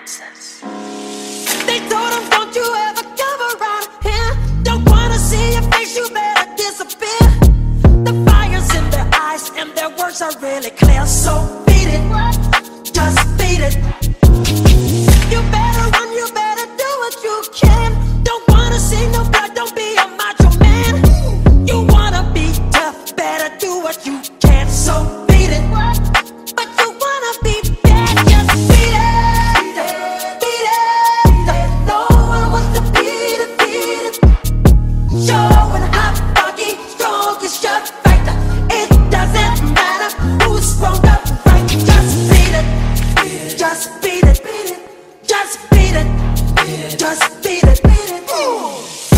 Princess. They told him, don't you ever come around here. Don't wanna see your face, you better disappear. The fire's in their eyes and their words are really clear. So beat it, just beat it. You better run, you better do what you can. Don't wanna see no blood, don't be a macho man. You wanna be tough, better do what you can. So beat it, but you wanna be bad, just beat it. Beat it, no one wants to beat it, beat it. Showing how fucking strong is your fighter. It doesn't matter who's wrong or right. Just beat it, just beat it, just beat it, just beat it, beat it.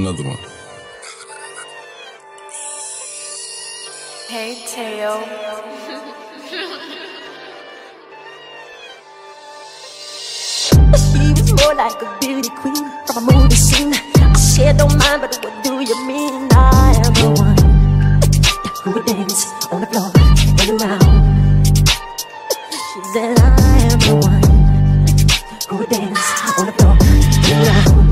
another one. Hey, Teo. She was more like a beauty queen from a movie scene. I said don't mind, but what do you mean? I am the one who would dance on the floor and around. She said I am the one who would dance on the floor and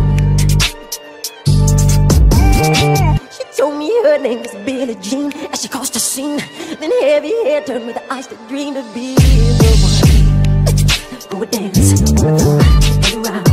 around. She told me her name was Billie Jean as she crossed the scene. Then heavy hair turned with the eyes that dreamed to be the one who would dance on the floor and around.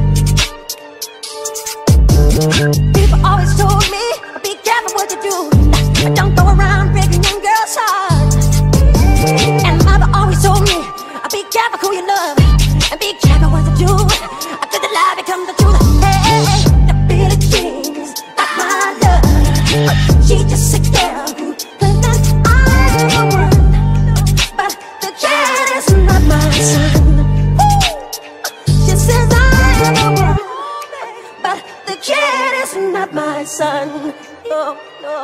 People always told me, be careful what you do. Don't go around breaking young girls' hearts. And mother always told me, be careful who you love, and be careful what you do. Until the lie becomes the truth. Hey, the Billie Jean is not my love. She's just a girl who thinks that I'm the one. But the kid is not my son. She says I am the one, but the kid is not my son. No, no.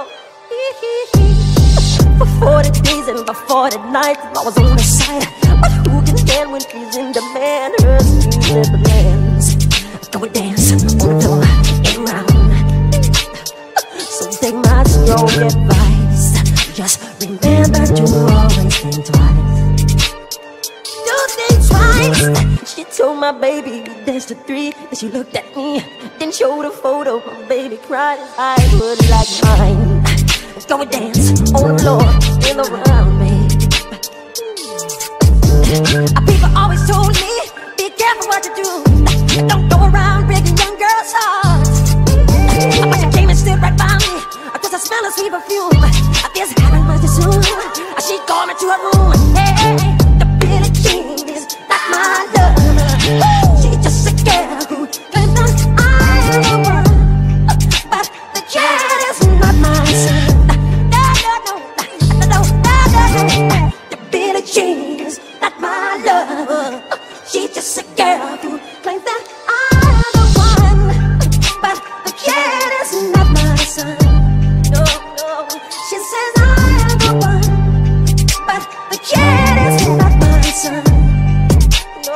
For 40 days and for 40 nights I was on the side. But who can stand when she's in demand? Her sweet plans. Go and dance on the floor and round. So take my strong advice. Just remember to always think twice. Do think twice. She told my baby we danced to 3. Then she looked at me, then showed a photo. My baby cried his eyes would like mine. Go and dance on the floor and around me. People always told me, be careful what you do. Don't go around breaking young girls' hearts. But she came and stood right by me, cause I smell a sweet perfume. This happened much too soon. She called me to her room. Hey, the Billie Jean is not my love. She's just a girl who claims that I am the one. But the kid is not my son. The Billie Jean is not my love. She's just a girl who claims that I'm the one. But the kid is not my son. No, no. She says I am the one, but the kid is not my son. No.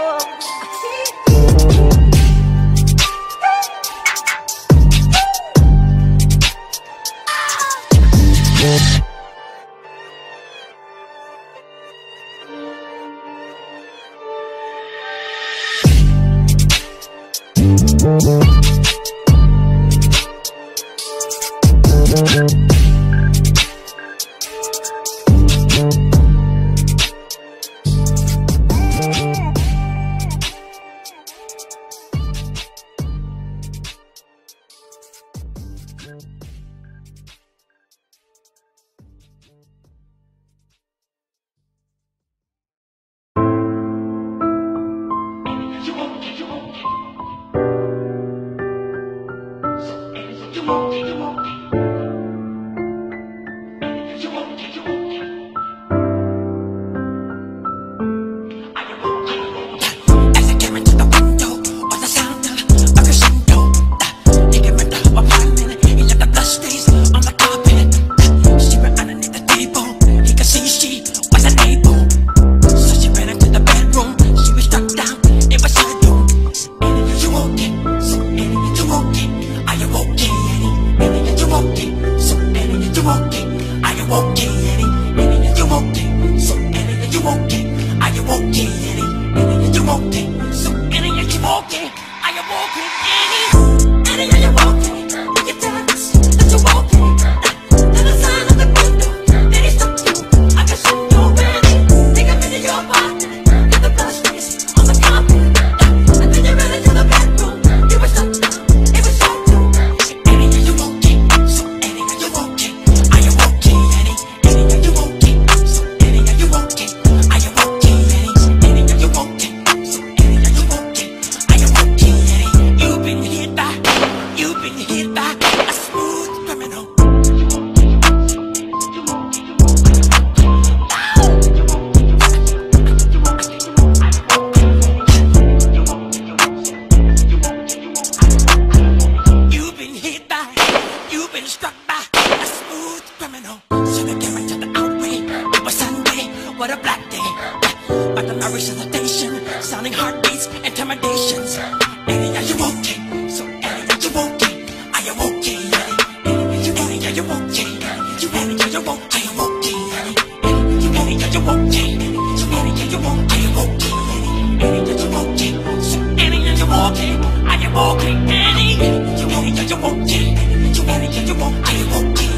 body. But the nourish of the station, sounding heartbeats, intimidations. Annie, are you okay? So Annie, are you okay? Are you okay, Annie? You Annie, are you okay? You Annie, are you okay? Are you okay, Annie? You Annie, are you okay? You Annie, are you okay? Are you okay, Annie? Annie, are you okay? So Annie, are you okay? Are you okay, Annie? You Annie, are you okay? You Annie, are you okay? Are you okay, Annie? Annie, are you okay?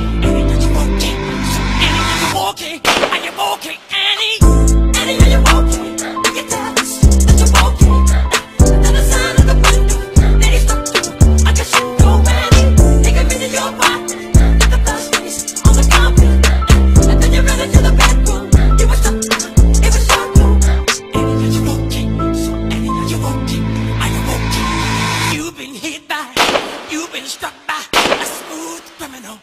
So Annie, are you okay? Are you okay, Annie? Annie, are you okay? Can you tell us that you're okay? Another sign of the window, then he stuck you. I guess you know, Annie. Take a minute, your body. Let the blood space on the carpet. And then you ran into the bedroom. You were stuck, it was your room. Annie, are you okay? So Annie, are you okay? Are you okay? You've been hit by, you've been struck by a smooth criminal.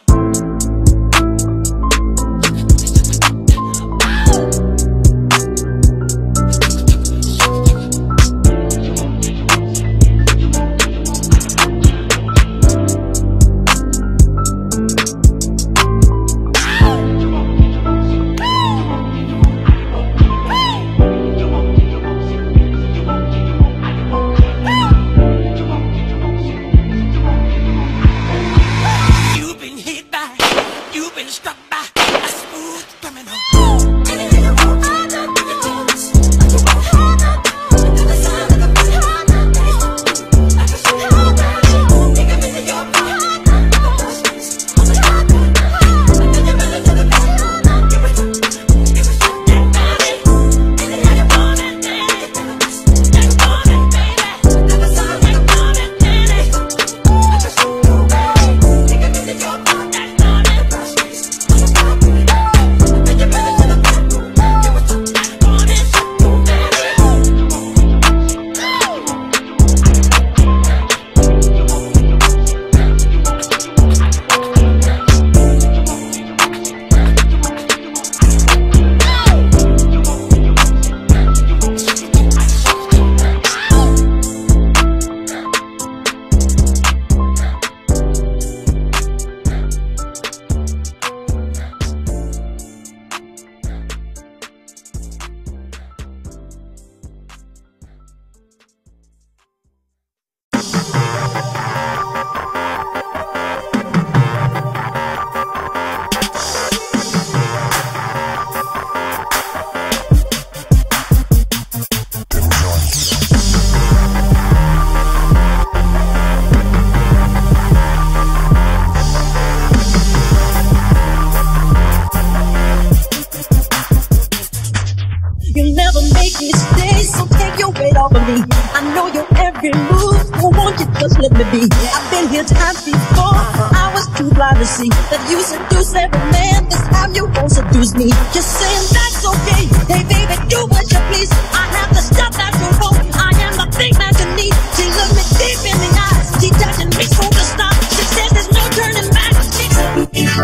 I've been here times before. I was too blind to see that you seduce every man. This time you won't seduce me. Just saying that's okay. Hey baby, do what you please. I have the stuff that you want. I am the thing that you need. She looked me deep in the eyes. She touching me so to stop. She says there's no turning back. She said,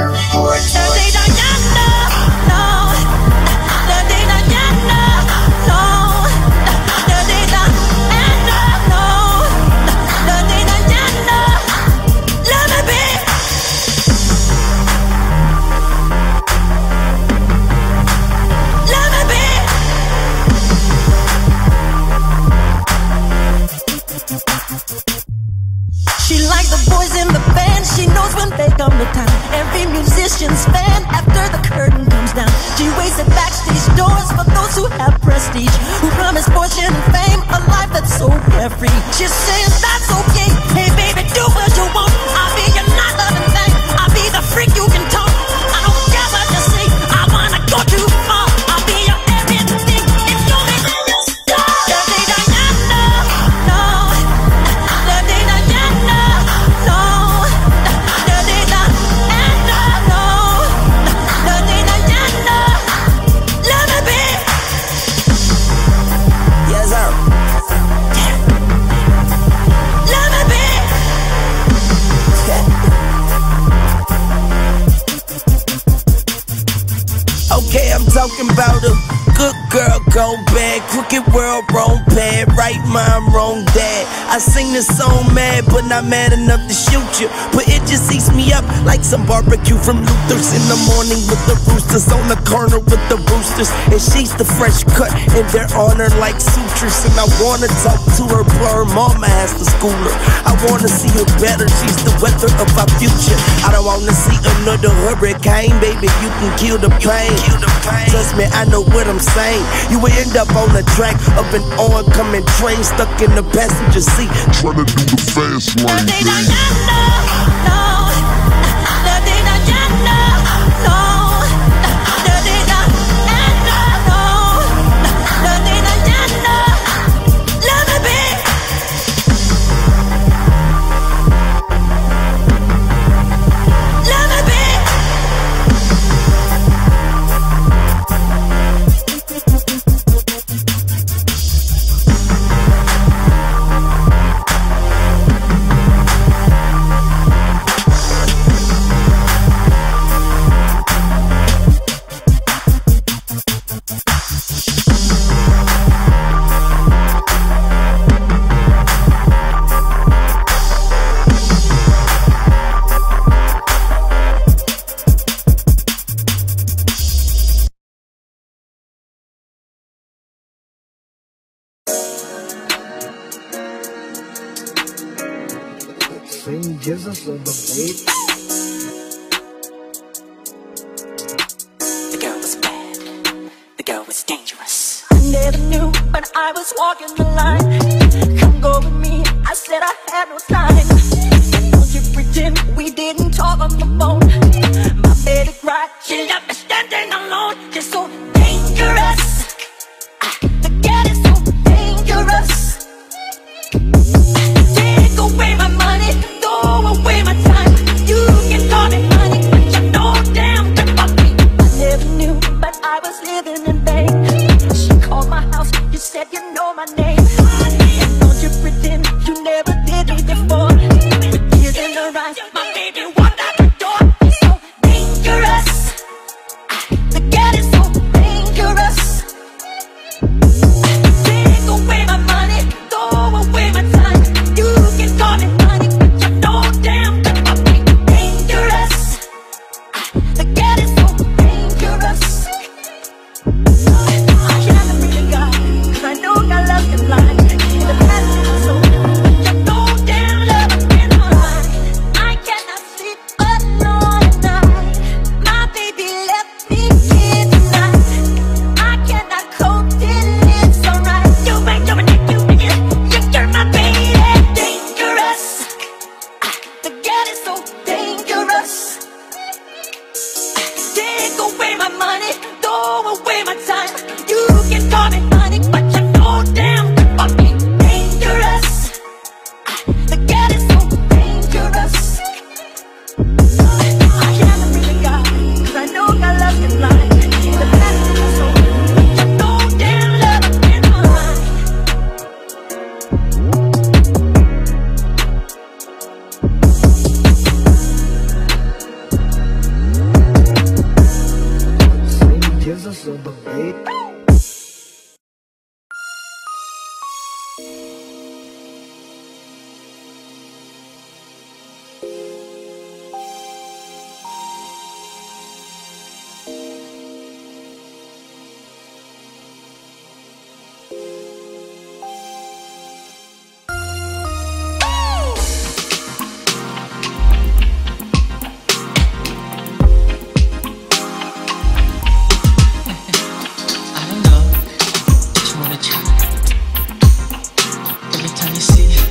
Dirty Diana, no. Dirty Diana, no. Dirty Diana, no. Dirty Diana, let me be. Let me be. She likes the boys in the band. She knows when they come to town. Every musician's fan after the curtain comes down. She waits at backstage doors for those who have prestige, who promise fortune and fame, a life that's so carefree. She says that's okay. Hey baby, do what you want. I'll be your not loving thing. I'll be the freak you can talk. I don't care what you say. I wanna go too far. I'll be your everything. If you ain't in your star. Dirty Diana, no. Dirty Diana, no. Dirty Diana, no. Dirty Diana, let me be. Yes, sir. Let me be. Okay, I'm talking about a good girl go bad, crooked world, wrong pad, right mind, wrong dad. I sing this song mad, but not mad enough to shoot you. But it just eats me up like some barbecue from Luther's in the morning with the roosters on the corner with the roosters. And she's the fresh cut, and they're on her like sutures. And I wanna talk to her, but her mama has to school her. I wanna see her better, she's the weather of our future. I don't wanna see another hurricane, baby, you can kill the pain. Trust me, I know what I'm saying. You will end up on the track of an oncoming train, stuck in the passenger seat, trying to do the fast lane. Jesus of the beat. The girl was bad. The girl was dangerous. I never knew when I was walking the line. Come go with me, I said I had no time. Don't you pretend we didn't talk on the phone. My baby cried, she left me standing alone. She's so dangerous. The girl is so dangerous. Take away my money, throw away my time. You can call me money, but you know damn good about me. I never knew, but I was living in vain. She called my house, you said you know my name. And don't you pretend you never did me before. With tears in her eyes, my baby walked out the door. So dangerous. The girl is so dangerous. Take away my money, throw away my time. You can call me money, but you know damn good about me. Dangerous. The girl is so dangerous. I can't believe the guy, 'cause I know I love him blind. The past is so, you know damn love has been mine. I cannot sleep alone at night. My baby left me here tonight. I cannot cope till it's alright. You ain't doing it, you're my baby. Dangerous. The girl is so dangerous. Take away my money, throw away my time. You can call me money, but you know damn good about me. Dangerous. The girl is so dangerous. I can't believe the guy, 'cause I know I love him blind. The past is so, you know damn love has been mine. Jesus of the beat. I don't know, just wanna try. Every time you see it.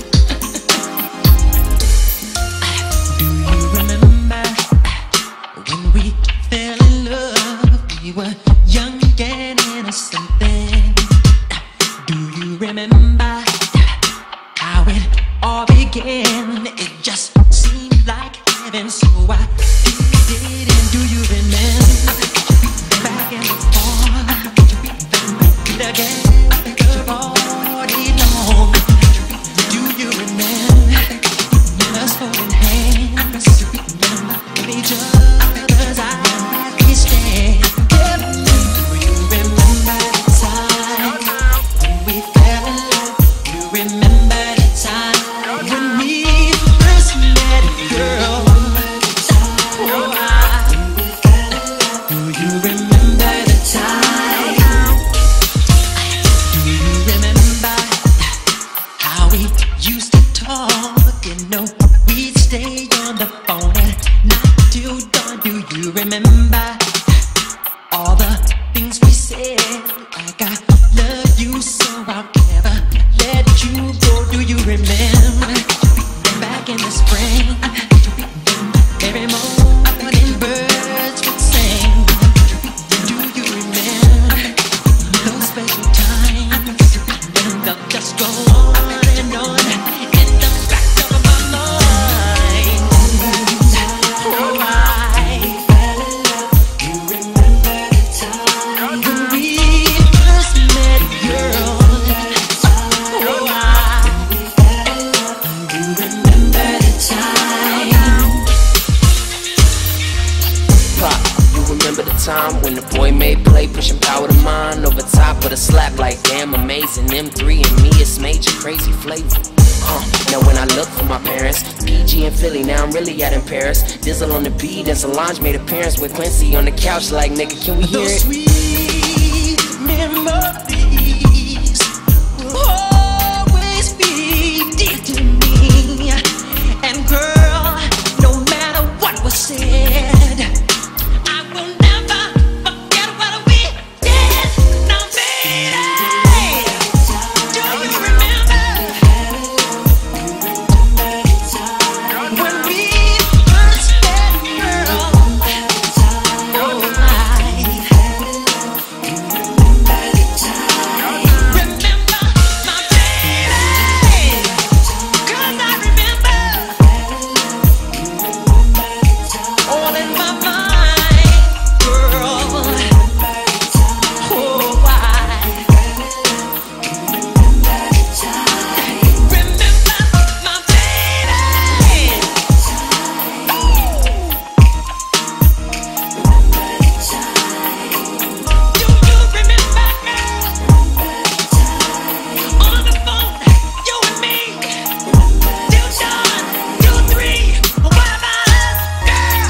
Do you remember when we fell in love? We were young and innocent then. Do you remember how it all began? It just seemed like heaven, so I did it. And do you remember back and forth? The game already long. Do you remember us holding hands with each other's eyes? We stand. Do you remember the time? put a slap like damn amazing. M3 and me, it's major crazy flavor. Now when I look for my parents, PG in Philly, now I'm really out in Paris. Dizzle on the beat and Solange made appearance with Quincy on the couch like, nigga, can we hear it? Those sweet memories will always be dear to me. And girl, no matter what was said, I will never forget what we did. Now baby, do you remember when we first met, girl? Oh my. Remember my baby, 'cause I remember all in my mind, girl. Oh, why? Remember my baby. Do you remember, girl? On the phone, you and me, till dawn, till 3. What about us, girl?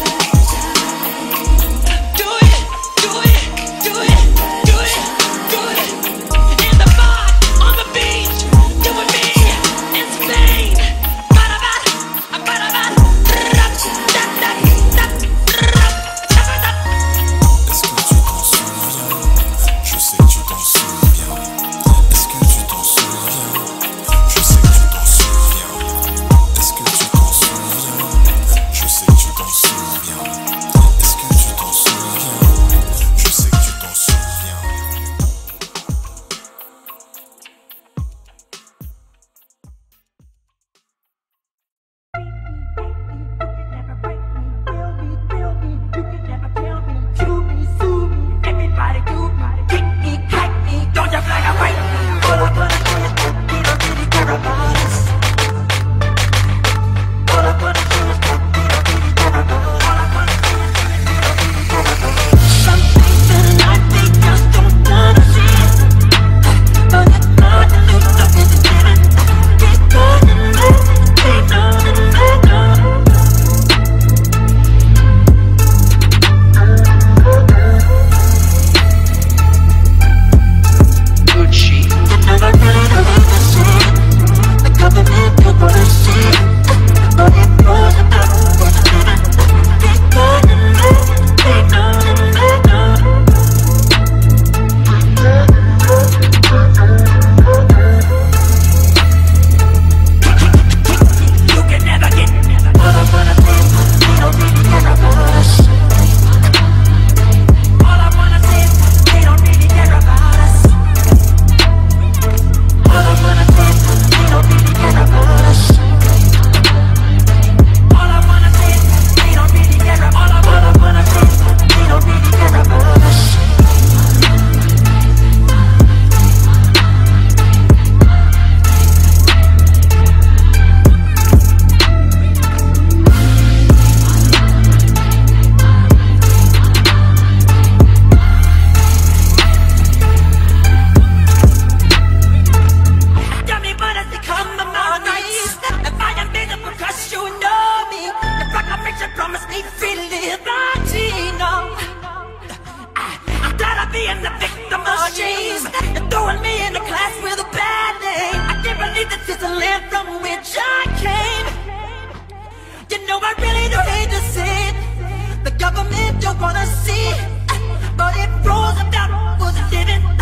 Do it, do it, do it, do it, do it. In the bar, on the beach, you and me, in Spain. Ba-da-ba, ba-da-ba, da-da-da-da-da-da. Est-ce que tu t'en souviens? Je sais que tu t'en souviens. Est-ce que tu t'en souviens? Je sais que tu t'en souviens. Est-ce que tu t'en souviens? Je sais que tu t'en souviens. Est-ce que tu t'en souviens? Je sais que tu t'en souviens. Everybody do kick me, hack me, don't you flag a right? All I wanna do is put me, don't really care about us. All I wanna do is put me, don't really care about us. All I wanna do is put me, don't really care about us. Some things in life they just don't wanna see. But it's hard to lose something to give it. Get good and live, keep on and let go. Gucci. You never really know what to say. The government don't wanna see. But it knows about what's living. Get good and live, keep on and let go. You can never get all I wanna say is they don't really care about us. All I wanna say is they don't really care about us. All I wanna say is they don't really care about us. All I wanna say is they don't really care about us. All I wanna say is they don't really care about us. Tell me what has become of my nights. If I am miserable cause you know me. The proclamation promised me free liberty. No, I'm tired of being the victim of shame. You're throwing me in the class with a bad name. I can't believe this is the land from which I came. You know I really don't hate to say it. The government don't wanna see it, but it rolls about who's living.